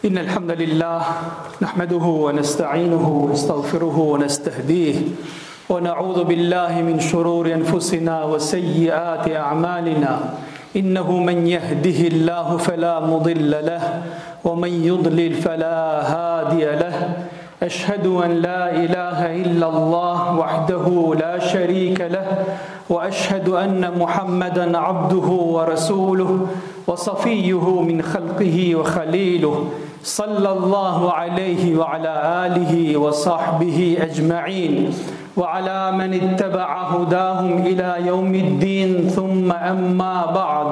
إن الحمد لله نحمده ونستعينه ونستغفره ونستهديه ونعوذ بالله من شرور أنفسنا وسيئات أعمالنا إنه من يهده الله فلا مضل له ومن يضلل فلا هادي له أشهد أن لا إله إلا الله وحده لا شريك له وأشهد أن محمدا عبده ورسوله وصفيه من خلقه وخليله صلى الله عليه وعلى آله وصحبه أجمعين وعلى من اتبع هداهم إلى يوم الدين ثم أما بعد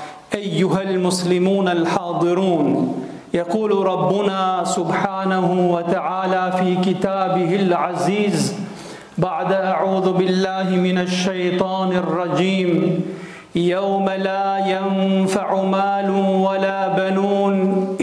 أيها المسلمون الحاضرون يقول ربنا سبحانه وتعالى في كتابه العزيز بعد أعوذ بالله من الشيطان الرجيم يوم لا ينفع مال ولا بنون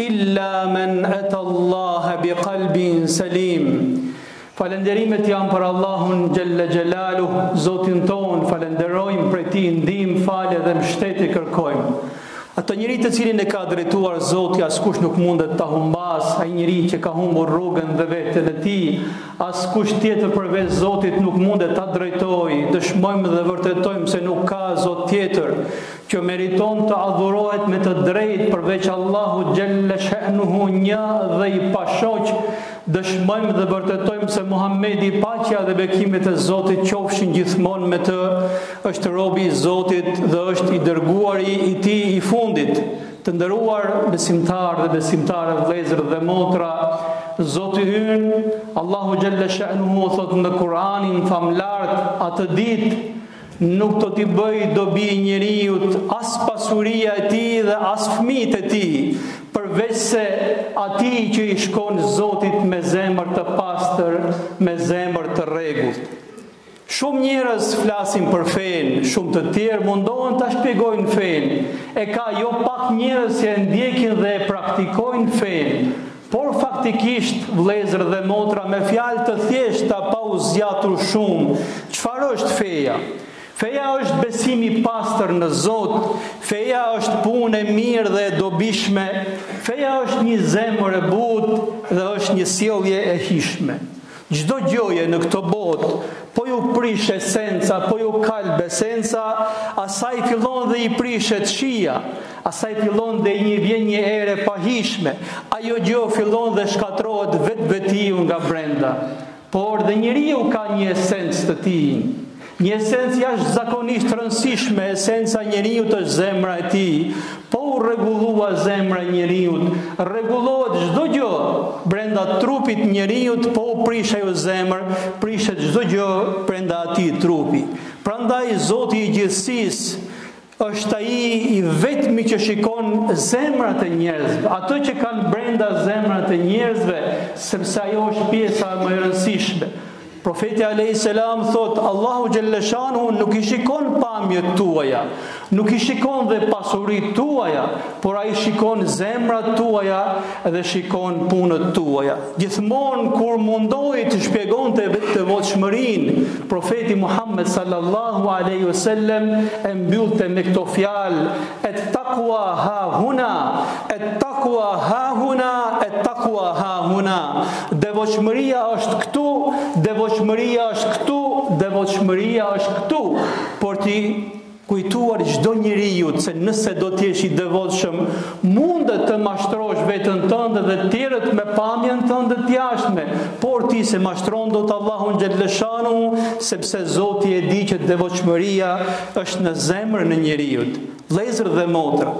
إلا من أتى الله بقلب سليم. Falenderimet janë për Allahun Gjelle Gjelalu, Zotin ton, falenderojmë për ti, ndihmë, falje dhe mbështetje kërkojmë. Atë njeri të cilin e ka drejtuar Zoti, askush nuk mundet ta humbas, ai njeri që ka humbur rrugën dhe veten e tij, askush tjetër përveç Zotit nuk mundet ta drejtojë. Dëshmojmë dhe vërtetojmë se nuk ka Zot tjetër që meriton të adhurohet me të drejtë përveç Allahu Gjelle Sha'nuhu, një dhe i pashoq. Dëshmojmë dhe vërtetojmë se Muhamedi, paqja dhe bekimet e Zotit qofshin gjithmonë me të, është robi i Zotit dhe është i dërguari i tij i fundit. Të nderuar besimtarë dhe besimtare, vëllezër dhe motra, Zoti ynë, Allahu Gjelle Sha'nuhu, thotë në Kur'anin famlart, atë ditë nuk do t'i bëj dobi njeriut as pasuria e tij dhe as fëmijët e tij, përveç se atij që i shkon Zotit me zemër të pastër, me zemër të rregullt. Shumë njerëz flasin për fenë, shumë të tjerë mundohen ta shpjegojnë fenë. E ka jo pak njerëz që e ndjekin dhe e praktikojnë fenë. Por faktikisht, vëllezër dhe motra, me fjalë të thjeshta pa u zgjatur shumë, çfarë është feja? Feja është besimi i pastër në Zot, feja është punë e mirë dhe e dobishme, feja është një zemër e butë dhe është një sjellje e hishme. Çdo gjëje në këtë botë, po ju prish esenca, po ju kalb esenca, asaj fillon dhe i prishet shija, asaj fillon dhe një vjen një erë e pahishme, ajo gjë fillon dhe shkatrohet vetvetiu nga brenda. Por dhe njeriu ka një esencë të tij. Një esencë jashtëzakonisht rëndësishme, esenca njeriut është zemra e tij. Po u rregullua zemra e njeriut, rregullohet çdo gjë brenda trupit njeriut, po u prish ajo zemër, prishet çdo gjë brenda atij trupi. Prandaj Zoti i gjithësisë është ai i vetmi që shikon zemrat e njerëzve, ato që kanë brenda zemrat e njerëzve, sepse ajo është pjesa më e rëndësishme. Profeti a.s. thot, Allahu Gjelleshanu nuk i shikon pamjet tuaja, nuk i shikon dhe pasurit tuaja, por a i shikon zemrat tuaja dhe shikon punët tuaja. Gjithmonë kur mundohi të shpjegon të devotshmërin, profeti Muhammed sallallahu alaihi wasallam e mbyllte me këto fjalë, et taqwa ha huna, et taqwa ha huna, et taqwa ha huna. Devotshmëria është këtu, devotshmëria është këtu, devotshmëria është këtu, por ti kujtuar çdo njeriu se nëse do të jesh i devotshëm, mundet të mashtrosh veten tënde dhe të tjerët me pamjen tënde të jashtme, por ti se mashtron dot Allahun Gjelleshanu, sepse Zoti e di që devotshmëria është në zemrën e njeriu. Vëllezër dhe motra,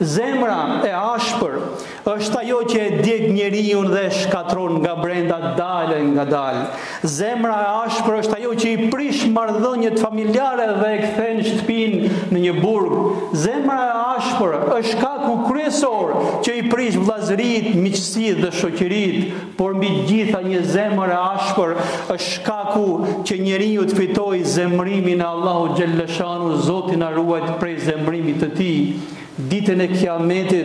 zemra e ashpër është ajo që e djeg njeriu dhe e shkatron nga brenda dalë nga dalë. Zemra e ashpër është ajo që i prish marrëdhëniet familjare dhe e kthen shtëpinë në një burg. Zemra e ashpër është shkaku kryesor që i prish vllazëritë, miqësitë dhe shoqëritë, por mbi gjitha një zemër e ashpër është shkaku që njeriu të fitojë zemrimin e Allahut Gjelleshanu, Zoti na ruajt prej zemrimit të tij. Ditën e Kiametit,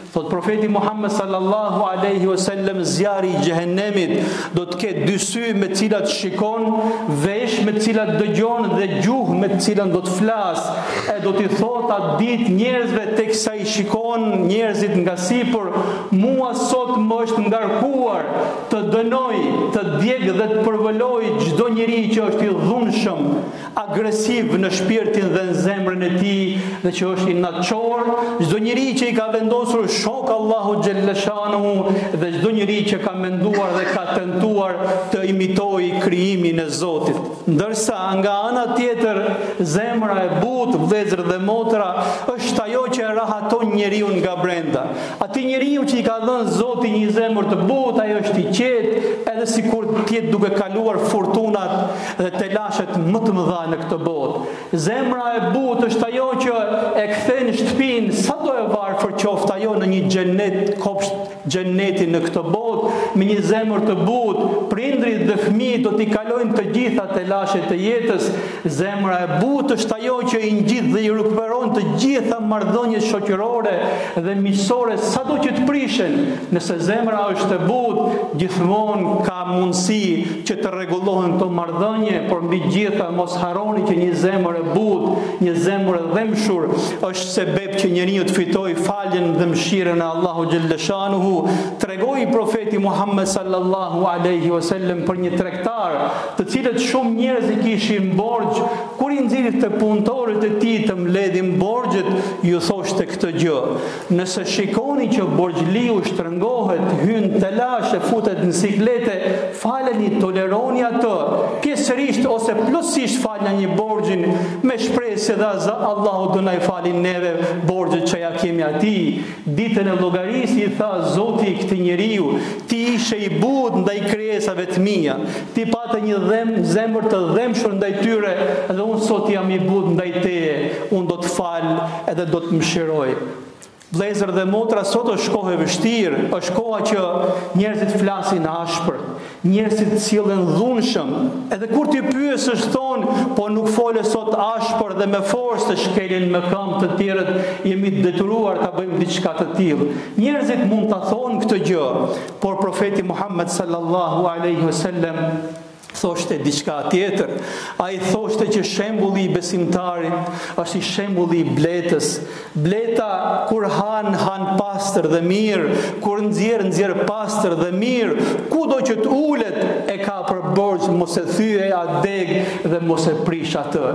Thot profeti Muhammed sallallahu alaihi wasallam, zjarri i xhehenemit do të ketë dy sy me të cilat shikon, vesh me të cilat dëgjon dhe gjuhë me të cilën do të flas. E do t'i thot atë ditë njerëzve teksa i shikon njerëzit nga sipër, mua sot më është ngarkuar të dënoj, të djeg dhe të përvëloj çdo njeri që është i dhunshëm, agresiv në shpirtin dhe në zemrën e tij dhe që është i natçor, çdo njeri që i ka vendosur shok Allahu xhelleshanu dhe çdo njeri që ka menduar dhe ka tentuar të imitojë krijimin e Zotit. Ndërsa nga ana tjetër, zemra e butë, vëllezër dhe motra, është ajo që e rahaton njeriu nga brenda. Ati njeriu që i ka dhënë Zoti një zemër të butë, ai është i qetë, edhe sikur të jetë duke kaluar fortunat dhe telashet më të mëdha në këtë botë. Zemra e butë është ajo që e kthen shtëpinë, sado e varfër qoftë ajo, në një xhenet, kopsht xheneti në këtë botë. Me një zemër të butë, prindrit dhe fëmijët do t'i kalojnë të gjitha telashet e jetës. Zemra e butë është ajo që i ngjit dhe i rikuperon të gjitha marrëdhëniet shoqërore dhe miqësore, sado që të prishen. Nëse zemra është e butë, gjithmonë ka mundësi që të rregullohen këto marrëdhënie, por mbi gjitha mos harroni që një zemër e butë, një zemër e dhëmshur është sebeb që njeriu të fitojë faljen dhe mëshirën e Allahu xhelleshanuhu. Tregoi profeti Muhammed sallallahu alaihi wasallam për një tregtar, të cilët shumë njerëz i kishin borxh, kur i nxirrit te punëtorët e tij të mbledhin borxhet, ju thoshte këtë gjë: nëse shikoni që borxhliu shtrëngohet, hyn telash e futet në siklete, faleni, toleroni atë, pjesërisht ose plotësisht falja një borxhin me shpresë se Allahu do na i falin neve borxhet që ja kemi atij. Ditën e llogarisë i tha Zoti këtij njeriu: ti ishe i butë ndaj krijesave të mia, ti pate një zemër të dhëmshur ndaj tyre, dhe unë sot jam i butë ndaj teje, unë do të fal edhe do të mëshiroj. Vëllezër dhe motra, sot është kohë e vështirë, është koha që njerëzit flasin ashpër, njerëzit sillen dhunshëm, edhe kur ti pyesësh thonë, po nuk fole sot ashpër dhe me forcë të shkelin me këmbë, të tjerët jemi të detyruar ta bëjmë diçka të tillë. Njerëzit mund ta thonë këtë gjë, por profeti Muhammed sallallahu alaihi wasallam thoshte diçka tjetër. Ai thoshte që shembulli i besimtarit është i shembulli i bletës. Bleta kur han pastër dhe mirë, kur nxjerr pastër dhe mirë, kudo që të ulet e ka për borxh mos e thyej atë deg dhe mos e prish atë.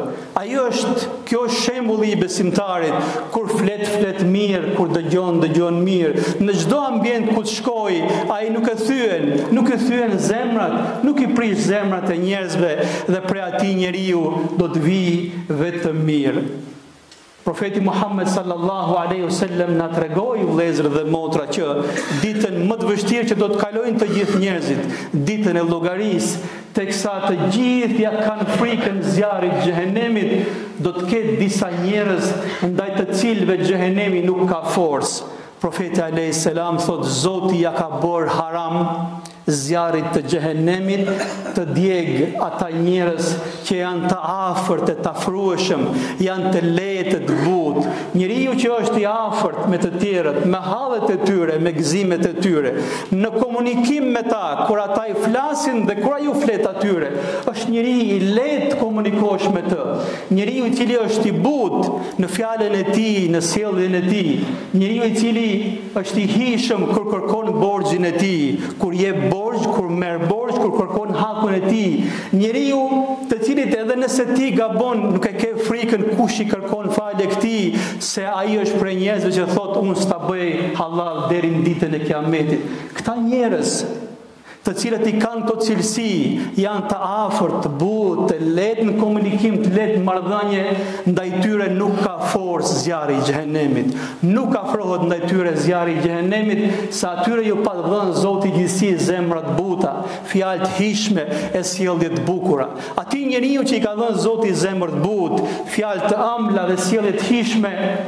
Kjo është shembulli i besimtarit, kur flet mirë, kur dëgjon mirë. Në çdo ambient ku të shkoj, ai nuk e thyen zemrat, nuk i prish zemrat e njerëzve, dhe prej atij njeriu do të vijë vetëm mirë. Profeti Muhammed sallallahu alaihi wasallam na tregoi, vëllezër dhe motra, që ditën më të vështirë që do të kalojnë të gjithë njerëzit, ditën e llogarisë, teksa të gjithë ja kanë frikën zjarrit xhehenemit, do të ketë disa njerëz ndaj të cilëve xhehenemi nuk ka forcë. Profeti alayhis salam thot: Zoti ja ka bërë haram zjarrit të xhehenemit të djeg ata njerëz që janë të afërt e të afrueshëm, janë të lehtë të butë. Njeriu që është i afërt me të tjerët, me hallet e tyre, me gëzimet e tyre, në komunikim me ta, kur ata i flasin dhe kur ai u flet atyre, është njeri i lehtë komunikosh me të. Njeriu i cili është i butë në fjalën e tij, në sjelljen e tij. Njeriu i cili është i hijshëm kur kërkon borxhin e tij, kur jep borxh, kur merr borxh, kur kërkon hakun e tij. Njeriu të cilit edhe nëse ti gabon, nuk e ke frikën kush i kërkon falje këtij, se ai është prej njerëzve që thotë unë s'ta bëj halal deri në ditën e Kiametit. Këta njerëz të cilët i kanë këto cilësi, janë të afërt, të butë, të lehtë në komunikim, të lehtë në marrëdhënie, ndaj tyre nuk ka forcë zjarri i xhehenemit. Nuk afrohet ndaj tyre zjarri i xhehenemit, sa atyre ju pa dhënë Zoti gjithësia cilësi zemrat buta, fjalë të hishme e sjellje të bukura. Atij njeriu që i ka dhënë Zoti zemër të butë, fjalë të ëmbla dhe sjellje të hishme,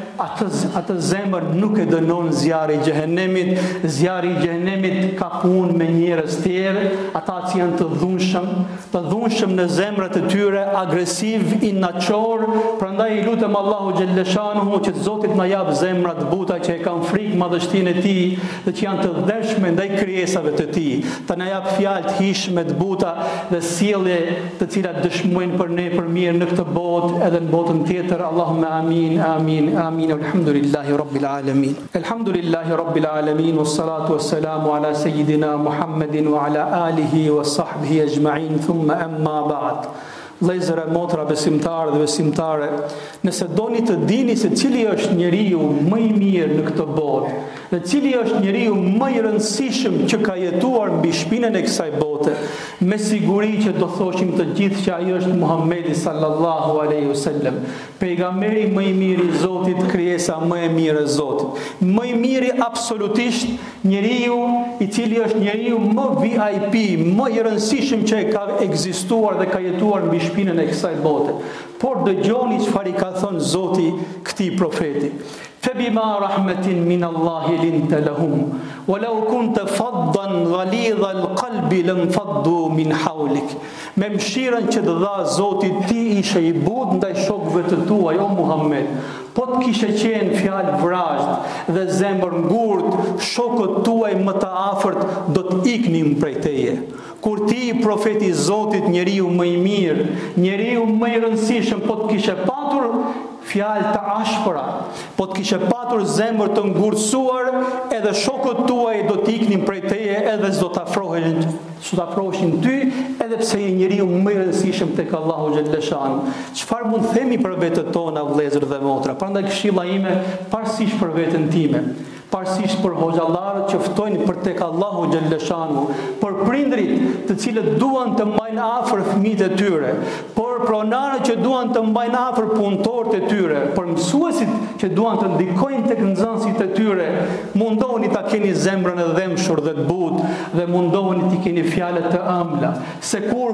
atë zemër nuk e dënon zjarri i xhehenemit. Zjarri i xhehenemit ka punë me njerëz tjerë, ata që janë të dhunshëm në zemrat e tyre, agresiv, innaçor. Prandaj i lutem Allahu xhalleshanuhu që Zoti na jap zemra të buta që e kanë frikë madhështinë e Tij dhe që janë të dhershme ndaj krijesave të Tij. Ta na jap fjalë të hishme të buta dhe sjellje të cilat dëshmojnë për ne për mirë në këtë botë edhe në botën tjetër. Allahumma amin, amin, amin. Alhamdulillahi rabbil alamin. Alhamdulillahi rabbil alamin wassalatu wassalamu ala sayyidina Muhammedin wa ala alihi wa sahbihi ajma'in. Thumma amma ba'd. Vëllezër e motra besimtarë dhe besimtare, nëse doni të dini se cili është njeriu më i mirë në këtë botë dhe cili është njeriu më i rëndësishëm që ka jetuar mbi shpinën e kësaj bote, me siguri që do thoshim të gjithë që ai është Muhamedi sallallahu alaihi wasallam, pejgamberi më i mirë i Zotit, krijesa më e mirë e Zotit, më i miri absolutisht, njeriu i cili është njeriu më VIP, më i rëndësishëm që ka ekzistuar dhe ka jetuar mbi shpinën e kësaj bote. Por dëgjoni çfarë ka thënë Zoti këtij profeti. Febima rahmetin min Allahi linta lahum, walau kunta faddan ghalidha alqalbi lam faddu min hawlik. Me mëshirën që të dha Zoti, ti ishe i butë ndaj shokëve të tuaj, o Muhammed. Po të kishe qenë fjalë vrazhd dhe zemër ngurt, shokët tuaj më të afërt do të iknin prej teje. Kur ti, profeti i Zotit, njeriu më i mirë, njeriu më i rëndësishëm, po të kishe patur fjalë të ashpra, po të kishe patur zemër të ngurtësuar, edhe shokët tuaj do të iknin prej teje, edhe s'do të afroheshin ty, edhe pse je njeriu më i rëndësishëm tek Allahu xhalleshanu. Çfarë mund të themi për vetët tona, vëllezër dhe motra? Prandaj këshilla ime, parsisht për veten time, parsisht për hoxhallarët që ftojnë për tek Allahu xhalleshanu, për prindrit të cilët duan të mbajnë afër fëmijët e tyre, për pronarët që duan të mbajnë afër punëtorët e tyre, për mësuesit që duan të ndikojnë tek nxënësit e tyre, mundohuni ta keni zemrën e dhemshur dhe të butë dhe mundohuni të keni fjalë të ëmbla. Se kur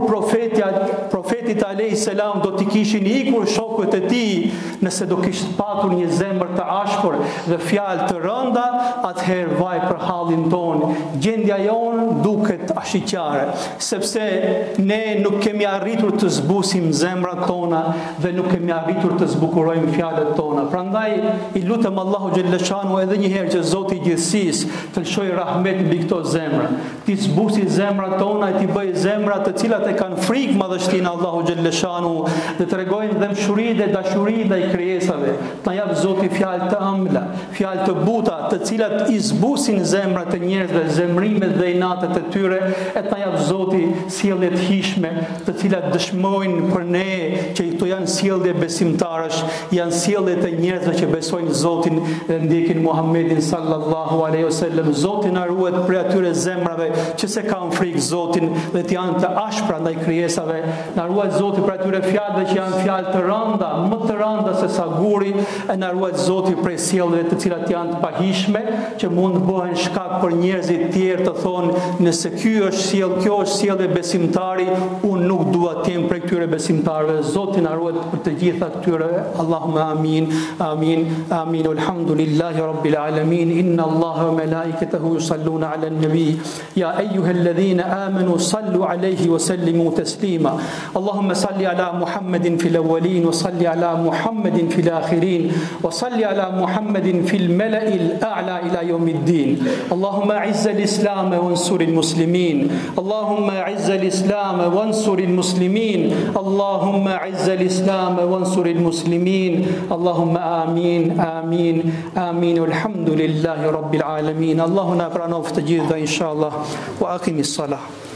profetit alayhis salam do t'i kishin ikur shokët e tij, nëse do kishte patur një zemër të ashpër dhe fjalë të rënda, atëherë vaj për hallin tonë, gjendja jonë duket ashiqare, sepse ne nuk kemi arritur të zbusim zemrat tona dhe nuk kemi arritur të zbukurojmë fjalët tona. Prandaj i lutem Allahu xhalleshanu edhe një herë që Zoti i gjithësisë të lëshojë rahmet mbi këto zemra, ti zbusi zemrat tona e ti bëj zemra të cilat e kanë frikë madhështinë Allahu xhalleshanu dhe tregojnë dëmshuri dhe dashuri ndaj krijesave. Na jap Zoti fjalë të ëmbla, fjalë të buta, të cilat i zbusin zemrat e njerëzve, zemrimet dhe inatet e tyre, e na jap Zoti sjellje të hishme, të cilat dëshmojnë për ne që këto janë sjellje besimtarësh, janë sjellje të njerëzve që besojnë Zotin dhe ndjekin Muhammedin sallallahu alaihi wasallam. Zoti na ruaj prej atyre zemrave që se kanë frikë Zotin dhe të janë të ashpra ndaj krijesave. Na ruaj Zoti prej atyre fjalëve që janë fjalë të rënda, më të rënda se sa guri, e na ruaj Zoti prej sjelljeve të cilat janë të pahishme, që mund të bëhen shkak për njerëzit tjerë të thonë, nëse kjo është sjellje besimtari, unë nuk dua të jem prej këtyre besimtarëve. Zoti na ruaj për të gjitha këtyre. Allahumma amin, amin, amin. Alhamdulillahi rabbil alamin. Inna Allaha wa malaikatahu yusalluna ala an-nabi. Ya ayyuhalladhina amanu sallu alayhi wa sallimu taslima. Allahumma salli ala Muhammadin fil awwalin wa salli ala Muhammadin fil akhirin wa salli ala Muhammadin fil mala'il a'la ila yawmiddin. Allahumma a'izz al-islam wa ansur al-muslimin. Allahumma a'izz al-islam wa ansur al-muslimin. Allahumma a'izz al-islam wa ansur al-muslimin. Allahumma amin, amin, amin. Walhamdulillahi rabbil alamin. Allahuna pranoft të gjitha inshallah. Wa aqimis salah.